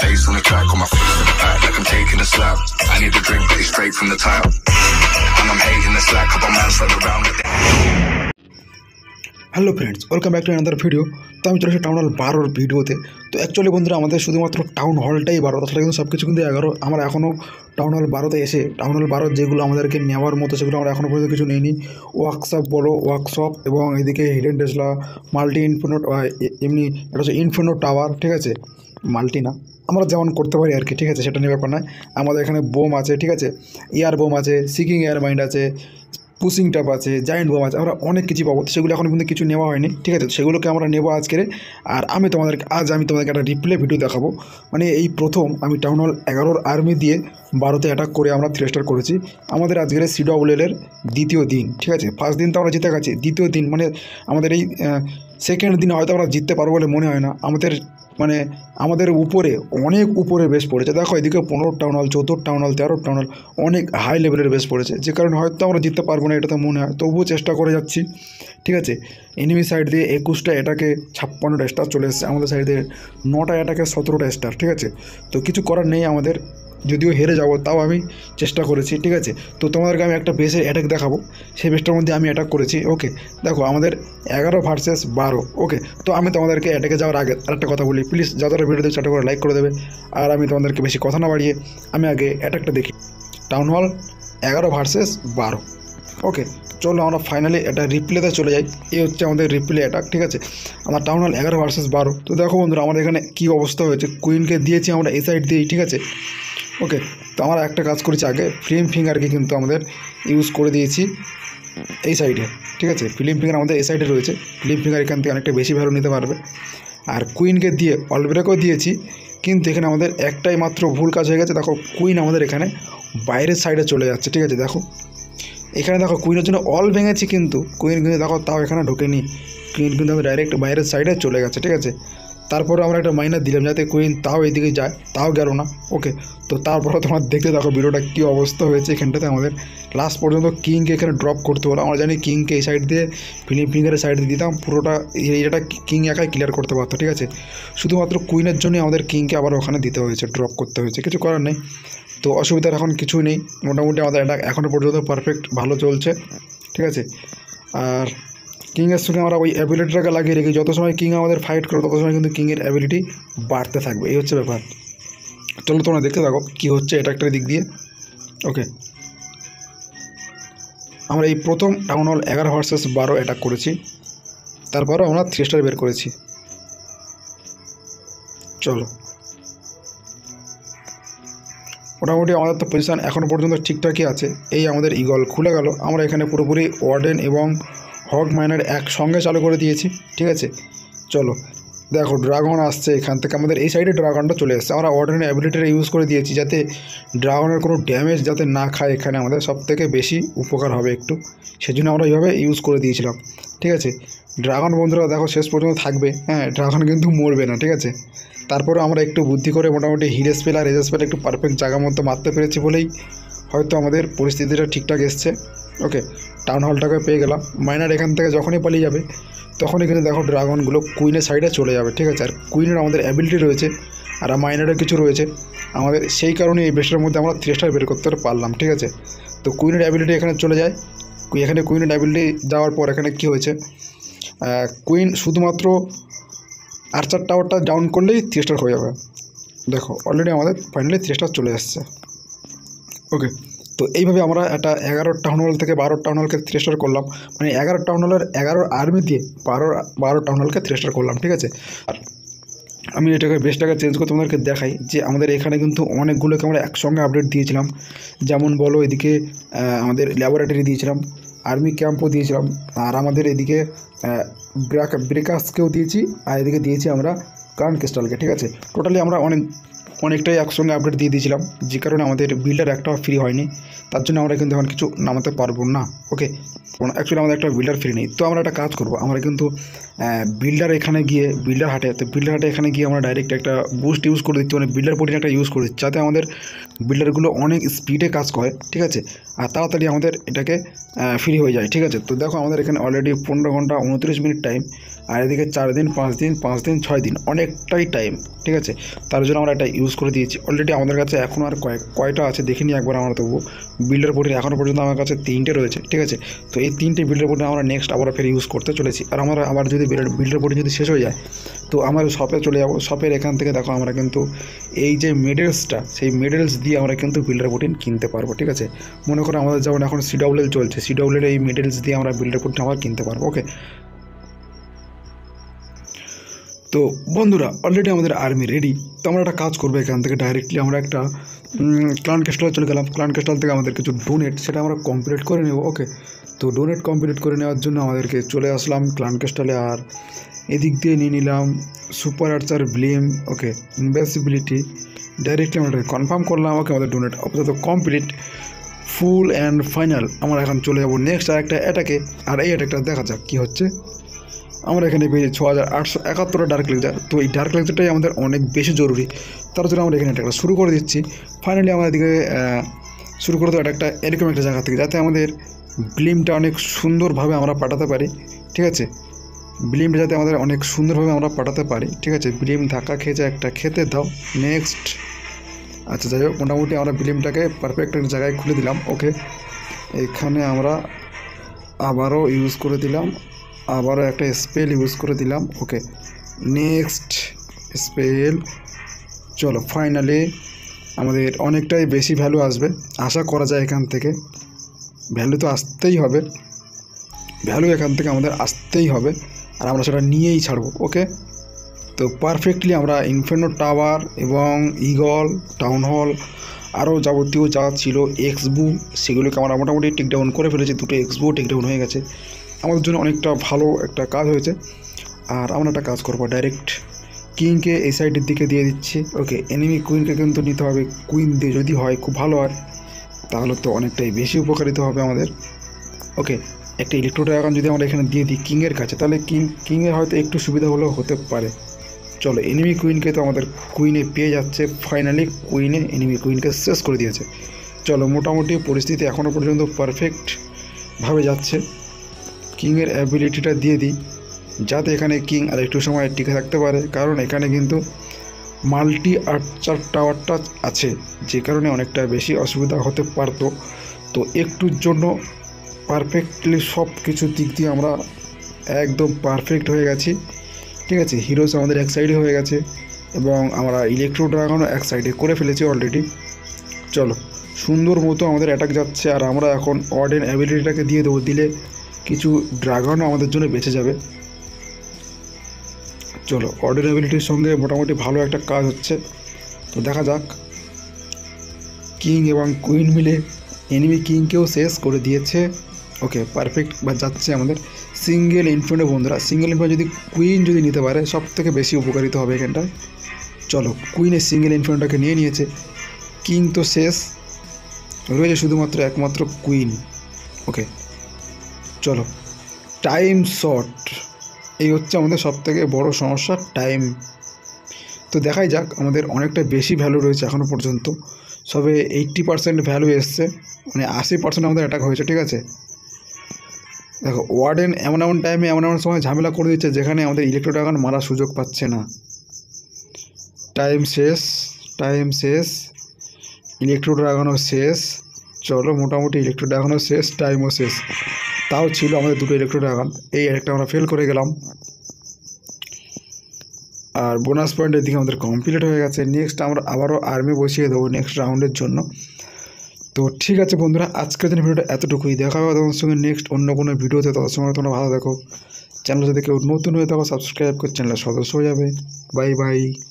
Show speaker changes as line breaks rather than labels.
bass on the track, on my face in the back like I'm taking a slap. I need a drink, but it's straight from the tap. And I'm hating the slack, couple man slug around with it.
Hello friends, welcome back to another video. তো আমি চলে এসেছি town hall 12 ভিডিওতে। তো actually বন্ধুরা, আমাদের শুধুমাত্র town হলটাই 12, তাছাড়া কিন্তু সব কিছু কিন্তু 11। আমরা এখনও টাউন হল 12তে এসে টাউন হল 12 যেগুলো আমাদেরকে নেওয়ার মতো সেগুলো আমরা এখনও পর্যন্ত কিছু নিইনি। ওয়ার্কশপ এবং এদিকে হিডেন টেসলা, মাল্টি ইনফিনো, এমনি এটা হচ্ছে ইনফিনো টাওয়ার, ঠিক আছে, মাল্টি না, আমরা যেমন করতে পারি আর কি, ঠিক আছে, সেটা নিয়ে ব্যাপার নয়। আমাদের এখানে বোম আছে, ঠিক আছে, এয়ার বোম আছে, সিকিং এয়ার মাইন্ড আছে, পুশিং টাপ আছে, জায়েন্ট বোম আছে, আমরা অনেক কিছু পাবো। সেগুলো এখন কিন্তু কিছু নেওয়া হয়নি, ঠিক আছে, সেগুলোকে আমরা নেবো আজকের। আর আমি তোমাদেরকে একটা রিপ্লে ভিডিও দেখাবো। মানে এই প্রথম আমি টাউন হল 11 আর্মি দিয়ে 12তে অ্যাটাক করে আমরা 3 স্টার করেছি। আমাদের আজকের CWL-এর দ্বিতীয় দিন, ঠিক আছে। ফার্স্ট দিন তো আমরা জিতে গেছি, দ্বিতীয় দিন মানে আমাদের এই সেকেন্ড দিন হয়তো আমরা জিততে পারবো বলে মনে হয় না। আমাদের উপরে অনেক উপরে বেস পড়েছে। দেখো এদিকে 15 town hall, 14 town hall, 13 town hall, অনেক হাই লেভেলের বেস পড়েছে, যে কারণে হয়তো আমরা জিততে পারবো না, এটা তো মনে হয়। তবুও চেষ্টা করে যাচ্ছি, ঠিক আছে। এনিমি সাইড দিয়ে 21টা অ্যাটাকে 56টা স্টার চলে এসেছে, আমাদের সাইডে 9টা অ্যাটাকে 17টা স্টার, ঠিক আছে। তো কিছু করার নেই আমাদের, যদিও হেরে যাবো তাও আমি চেষ্টা করেছি, ঠিক আছে। তো তোমাদেরকে আমি একটা বেসের অ্যাটাক দেখাবো, সেই বেসটার মধ্যে আমি অ্যাটাক করেছি, ওকে। দেখো আমাদের 11 ভার্সেস 12, ওকে। তো আমি তোমাদেরকে অ্যাটাকে যাওয়ার আগে আরেকটা কথা বলি, প্লিজ যারা ভিডিও দেখছে একটা করে লাইক করে দেবে। আর আমি তোমাদেরকে বেশি কথা না বাড়িয়ে আমি আগে অ্যাটাকটা দেখি। টাউন হল 11 ভার্সেস 12, ওকে। চলো আমরা ফাইনালি এটা রিপ্লেতে চলে যাই। এই হচ্ছে আমাদের রিপ্লে অ্যাটাক, ঠিক আছে। আমার টাউন হল 11 ভার্সেস 12। তো দেখো বন্ধুরা, আমাদের এখানে কী অবস্থা হয়েছে। কুইনকে দিয়েছি আমরা এই সাইড দিয়েই, ঠিক আছে, ওকে। তো আমরা একটা কাজ করেছি, আগে ফিল্ম ফিঙ্গারকে কিন্তু আমাদের ইউজ করে দিয়েছি এই সাইডে, ঠিক আছে। ফিল্ম ফিঙ্গার আমাদের এই সাইডে রয়েছে, ফিল্ম ফিঙ্গার এখান থেকে অনেকটা বেশি ভ্যালু নিতে পারবে। আর কুইনকে দিয়ে অল ব্রেকও দিয়েছি, কিন্তু এখানে আমাদের একটাই মাত্র ভুল কাজ হয়ে গেছে। দেখো কুইন আমাদের এখানে বাইরের সাইডে চলে যাচ্ছে, ঠিক আছে। দেখো এখানে দেখো কুইনের জন্য অল ভেঙেছি, কিন্তু কুইন কিন্তু দেখো তাও এখানে ঢোকেনি, কুইন কিন্তু আমাদের ডাইরেক্ট বাইরের সাইডে চলে গেছে, ঠিক আছে। তারপরে আমরা একটা মাইনার দিলাম যাতে কুইন তাও এইদিকে যায়, তাও গেল না, ওকে। তো তারপরে তোমার দেখতে দেখো ভিডিওটা কী অবস্থা হয়েছে। এখানটাতে আমাদের লাস্ট পর্যন্ত কিংকে এখানে ড্রপ করতে হলো। আমরা জানি কিংকে এই সাইড দিয়ে ফিলিম ফিঙ্গারের সাইড দিয়ে দিতাম, পুরোটা এটা কিং একাই ক্লিয়ার করতে পারতো, ঠিক আছে। শুধুমাত্র কুইনের জন্যই আমাদের কিংকে আবার ওখানে দিতে হয়েছে, ড্রপ করতে হয়েছে, কিছু করার নেই। তো অসুবিধার এখন কিছুই নেই, মোটামুটি আমাদের এটা এখনও পর্যন্ত পারফেক্ট ভালো চলছে, ঠিক আছে। আর কিংয়ের সঙ্গে আমরা ওই অ্যাবিলিটিটাকে লাগিয়ে রেখে যত সময় কিং আমাদের ফাইট করো তত সময় কিন্তু কিংয়ের অ্যাবিলিটি বাড়তে থাকবে, এই হচ্ছে ব্যাপার। চলো তোমরা দেখতে থাকো কী হচ্ছে এটা একটা দিক দিয়ে, ওকে। আমরা এই প্রথম টাউন হল 11 ভার্সেস 12 অ্যাটাক করেছি, তারপরও আমরা 3 স্টার বের করেছি। চলো মোটামুটি আমাদের তো পজিশান এখনও পর্যন্ত ঠিকঠাকই আছে। এই আমাদের ইগল খুলে গেল, আমরা এখানে পুরোপুরি ওয়ার্ডেন এবং হগ মাইনার একসঙ্গে চালু করে দিয়েছি, ঠিক আছে। চলো দেখো ড্রাগন আসছে এখান থেকে, আমাদের এই সাইডে ড্রাগনটা চলে এসেছে। আমরা অর্ডিনারি অ্যাবিলিটিটা ইউজ করে দিয়েছি যাতে ড্রাগনের কোনো ড্যামেজ যাতে না খায়, এখানে আমাদের সবথেকে বেশি উপকার হবে একটু, সেজন্য আমরা এইভাবে ইউজ করে দিয়েছিলাম, ঠিক আছে। ড্রাগন বন্ধুরা দেখো শেষ পর্যন্ত থাকবে, হ্যাঁ, ড্রাগন কিন্তু মরবে না, ঠিক আছে। তারপরে আমরা একটু বুদ্ধি করে মোটামুটি হিরে স্পেল আর রেজার স্পেল একটু পারফেক্ট জায়গার মতো মারতে পেরেছি বলেই হয়তো আমাদের পরিস্থিতিটা ঠিকঠাক এসছে, ওকে। টাউন হলটাকে পেয়ে গেলাম। মাইনার এখান থেকে যখনই পালিয়ে যাবে তখনই কিন্তু দেখো ড্রাগনগুলো কুইনের সাইডে চলে যাবে, ঠিক আছে। আর কুইনের আমাদের অ্যাবিলিটি রয়েছে আর মাইনারের কিছু রয়েছে আমাদের, সেই কারণে এই বেসটার মধ্যে আমরা 3 স্টার বের করতে পারলাম, ঠিক আছে। তো কুইনের অ্যাবিলিটি এখানে চলে যায়, এখানে কুইনের অ্যাবিলিটি যাওয়ার পর এখানে কী হয়েছে, কুইন শুধুমাত্র আর্চার টাওয়ারটা ডাউন করলেই 3 স্টার হয়ে যাবে। দেখো অলরেডি আমাদের ফাইনালি 3 স্টার চলে আসছে, ওকে। তো এইভাবে আমরা একটা 11 টাউন হল থেকে 12 টাউন হলকে 3 স্টার করলাম, মানে 11 টাউন হলের 11 আর্মি দিয়ে 12 টাউন হলকে 3 স্টার করলাম, ঠিক আছে। আর আমি এটাকে বেসটাকে চেঞ্জ করে তোমাদেরকে দেখাই যে আমাদের এখানে কিন্তু অনেকগুলোকে আমরা একসঙ্গে আপডেট দিয়েছিলাম। যেমন বলো এদিকে আমাদের ল্যাবরেটরি দিয়েছিলাম, আর্মি ক্যাম্পও দিয়েছিলাম, আর আমাদের এদিকে ব্রেকার্সকেও দিয়েছি, আর এদিকে দিয়েছি আমরা কারেন্ট ক্রিস্টালকে, ঠিক আছে। টোটালি আমরা অনেকটাই একসঙ্গে আপডেট দিয়ে দিয়েছিলাম, যে কারণে আমাদের বিল্ডার একটাও ফ্রি হয়নি। তার জন্য আমরা কিন্তু এখন কিছু নামাতে পারবো না, ওকে। অ্যাকচুয়ালি আমাদের একটা বিল্ডার ফ্রি নেই। তো আমরা একটা কাজ করবো, আমরা কিন্তু বিল্ডার এখানে গিয়ে বিল্ডার হাটে, তো বিল্ডার হাটে এখানে গিয়ে আমরা ডাইরেক্ট একটা বুস্ট ইউজ করে দিচ্ছি, মানে বিল্ডার প্রোটিন একটা ইউজ করে দিচ্ছি, যাতে আমাদের বিল্ডারগুলো অনেক স্পিডে কাজ করে, ঠিক আছে। আর তাড়াতাড়ি আমাদের এটাকে ফ্রি হয়ে যায়, ঠিক আছে। তো দেখো আমাদের এখানে অলরেডি 15 ঘন্টা 29 মিনিট টাইম, আর এদিকে 4 দিন 5 দিন 5 দিন 6 দিন, অনেকটাই টাইম, ঠিক আছে। তার জন্য আমরা এটা ইউজ ইউজ করে দিয়েছি অলরেডি। আমাদের কাছে এখনও আর কয়টা আছে দেখে নিই একবার আমরা। তবু বিল্ডার প্রোটিন এখনও পর্যন্ত আমার কাছে 3টে রয়েছে, ঠিক আছে। তো এই 3টে বিল্ডার প্রোটিন আমরা নেক্সট আবার ফের ইউজ করতে চলেছি। আর আমরা আবার যদি বিল্ডার প্রোটিন যদি শেষ হয়ে যায় তো আমরা শপে চলে যাবো। শপের এখান থেকে দেখো আমরা কিন্তু এই যে মেডেলসটা, সেই মেডেলস দিয়ে আমরা কিন্তু বিল্ডার প্রোটিন কিনতে পারবো, ঠিক আছে। মনে করো আমাদের যেমন এখন CWL চলছে, CWL এই মেডেলস দিয়ে আমরা বিল্ডার প্রোটিন আবার কিনতে পারবো, ওকে। তো বন্ধুরা অলরেডি আমাদের আর্মি রেডি। তো আমরা একটা কাজ করবো, এখান থেকে ডাইরেক্টলি আমরা একটা ক্লান ক্যাস্টলে চলে গেলাম। ক্লান ক্যাস্টল থেকে আমাদের কিছু ডোনেট সেটা আমরা কমপ্লিট করে নেব, ওকে। তো ডোনেট কমপ্লিট করে নেওয়ার জন্য আমাদেরকে চলে আসলাম ক্লান ক্যাস্টলে। আর এদিক দিয়ে নিয়ে নিলাম সুপার আর্চার ব্লেম, ওকে, ইনভেসিবিলিটি। ডাইরেক্টলি আমরা কনফার্ম করলাম, ওকে। আমাদের ডোনেট আপাতত কমপ্লিট, ফুল অ্যান্ড ফাইনাল। আমরা এখন চলে যাবো নেক্সট আর একটা অ্যাটাকে। আর এই অ্যাটাকটা দেখা যাক কী হচ্ছে। আমরা এখানে পেয়েছি 6871 ডার্ক লেকচার। তো এই ডার্ক লেকচারটাই আমাদের অনেক বেশি জরুরি, তার জন্য আমরা এখানে একটা শুরু করে দিচ্ছি। ফাইনালি আমাদের দিকে শুরু করে দেবো একটা এরকম একটা জায়গা থেকে, যাতে আমাদের ব্লিমটা অনেক সুন্দরভাবে আমরা পাঠাতে পারি, ঠিক আছে। ব্লিমটা যাতে আমাদের অনেক সুন্দরভাবে আমরা পাঠাতে পারি, ঠিক আছে। ব্লিম ধাক্কা খেয়েছে একটা, খেতে দাও। নেক্সট, আচ্ছা যাই হোক, মোটামুটি আমরা ব্লিমটাকে পারফেক্ট একটা জায়গায় খুলে দিলাম, ওকে। এখানে আমরা আবারও ইউজ করে দিলাম, আবারও একটা স্পেল ইউজ করে দিলাম, ওকে। Next spell. চলো ফাইনালি আমাদের অনেকটাই বেশি ভ্যালু আসবে আশা করা যায়। এখান থেকে ভ্যালু তো আসতেই হবে, ভ্যালু এখান থেকে আমাদের আসতেই হবে, আর আমরা সেটা নিয়েই ছাড়বো, ওকে। তো পারফেক্টলি আমরা ইনফার্নো টাওয়ার এবং ইগল টাউন হল আরও যাবতীয় যা ছিল এক্সবু, সেগুলোকে আমরা মোটামুটি টেকডাউন করে ফেলেছি। 2টো এক্সবু টেকডাউন হয়ে গেছে, আমাদের জন্য অনেকটা ভালো একটা কাজ হয়েছে। আর আমরা একটা কাজ করবো, ডাইরেক্ট কিংকে এই সাইডের দিকে দিয়ে দিচ্ছি, ওকে। এনিমি কুইনকে কিন্তু নিতে হবে, কুইন দিয়ে যদি হয় খুব ভালো হয়, তাহলে তো অনেকটাই বেশি উপকারিত হবে আমাদের, ওকে। একটা ইলেকট্রো ড্রাগন যদি আমরা এখানে দিয়ে দিই কিংয়ের কাছে, তাহলে কিংয়ের হয়তো একটু সুবিধা হলেও হতে পারে। চলো এনিমি কুইনকে তো আমাদের কুইনে পেয়ে যাচ্ছে, ফাইনালি কুইনে এনিমি কুইনকে শেষ করে দিয়েছে। চলো মোটামুটি পরিস্থিতি এখনও পর্যন্ত পারফেক্টভাবে যাচ্ছে। কিংয়ের অ্যাবিলিটিটা দিয়ে দিই, যাতে এখানে কিং আর একটু সময় টিকে থাকতে পারে, কারণ এখানে কিন্তু মাল্টি আর্চার টাওয়ারটা আছে, যে কারণে অনেকটা বেশি অসুবিধা হতে পারতো। তো একটুর জন্য পারফেক্টলি সব কিছু দিক দিয়ে আমরা একদম পারফেক্ট হয়ে গেছি, ঠিক আছে। হিরোস আমাদের এক সাইডে হয়ে গেছে এবং আমরা ইলেকট্রো ড্রাগনও এক সাইডে করে ফেলেছি অলরেডি। চলো সুন্দর মতো আমাদের অ্যাটাক যাচ্ছে, আর আমরা এখন ওয়ার্ডেন অ্যাবিলিটিটাকে দিয়ে দেবো, দিলে কিছু ড্রাগনও আমাদের জন্য বেঁচে যাবে। চলো ওয়ার্ডেন অ্যাবিলিটির সঙ্গে মোটামুটি ভালো একটা কাজ হচ্ছে। তো দেখা যাক, কিং এবং কুইন মিলে এনিমি কিংকেও শেষ করে দিয়েছে, ওকে। পারফেক্ট বা যাচ্ছে আমাদের সিঙ্গেল ইনফিনিটি। বন্ধুরা সিঙ্গেল ইনফিনিটি যদি কুইন যদি নিতে পারে সব থেকে বেশি উপকারিত হবে এখানটায়। চলো কুইনের সিঙ্গেল ইনফিনিটিটাকে নিয়ে নিয়েছে, কিং তো শেষ, রয়েছে শুধুমাত্র একমাত্র কুইন, ওকে। চলো টাইম শর্ট, এই হচ্ছে আমাদের সবথেকে বড় সমস্যা, টাইম। তো দেখাই যাক, আমাদের অনেকটা বেশি ভ্যালু রয়েছে এখনও পর্যন্ত, সবে 80% ভ্যালু এসছে, মানে 80% আমাদের অ্যাটাক হয়েছে, ঠিক আছে। দেখো ওয়ার্ডেন এমন এমন টাইমে এমন এমন সময় ঝামেলা করে দিচ্ছে, যেখানে আমাদের ইলেকট্রো ড্রাগন মারার সুযোগ পাচ্ছে না। টাইম শেষ, টাইম শেষ, ইলেকট্রো ড্রাগনও শেষ। চলো মোটামুটি ইলেকট্রো ড্রাগনও শেষ, টাইমও শেষ। তাও ছিল আমাদের 2টো ইলেকট্রো ড্রাগন, এই একটা আমরা ফেল করে গেলাম। আর বোনাস পয়েন্টের দিকে আমাদের কমপ্লিট হয়ে গেছে। নেক্সট আমরা আবারও আর্মি বসিয়ে দেবো নেক্সট রাউন্ডের জন্য। তো ঠিক আছে বন্ধুরা, আজকের দিনের ভিডিওটা এতটুকুই। দেখা হবে তোমার সঙ্গে নেক্সট অন্য কোনো ভিডিওতে। তত সময় তোমরা ভালো দেখো। চ্যানেল যদি কেউ নতুন হয়ে থাকো সাবস্ক্রাইব করে চ্যানেলের সদস্য হয়ে যাবে। Bye by.